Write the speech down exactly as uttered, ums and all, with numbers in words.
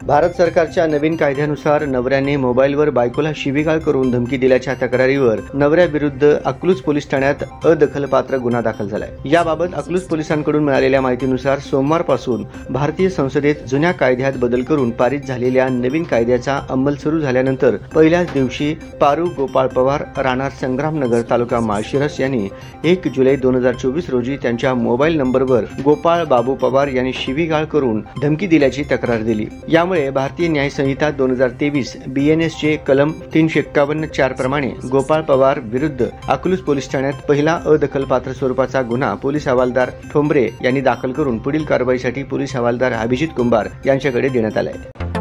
भारत सरकारच्या नवीन कायद्यानुसार नवऱ्याने मोबाईलवर बायकोला शिवीगाळ करून धमकी दिल्याच्या तक्रारीवर नवऱ्याविरुद्ध अकलूज पोलीस ठाण्यात अदखलपात्र गुन्हा दाखल झालाय। याबाबत अकलूज पोलिसांकडून मिळालेल्या माहितीनुसार सोमवारपासून भारतीय संसदेत जुन्या कायद्यात बदल करून पारित झालेल्या नवीन कायद्याचा अंमल सुरू झाल्यानंतर पहिल्याच दिवशी पारू गोपाळ पवार राहणार संग्रामनगर तालुका माळशिरस यांनी एक जुलै दोन हजार चोवीस रोजी त्यांच्या मोबाईल नंबरवर गोपाळ बाबू पवार यांनी शिवीगाळ करून धमकी दिल्याची तक्रार दिली। यामुळे भारतीय न्याय संहिता दोन हजार तेवीस बीएनएस चे कलम तीनशे एक्कावन्न चार प्रमाणे गोपाळ पवार विरुद्ध अकलूज पोलीस ठाण्यात पहिला अदखलपात्र स्वरूपाचा गुन्हा पोलीस हवालदार ठोंबरे यांनी दाखल करून पुढील कारवाईसाठी पोलीस हवालदार अभिजित कुंभार यांच्याकडे देण्यात आला आहे।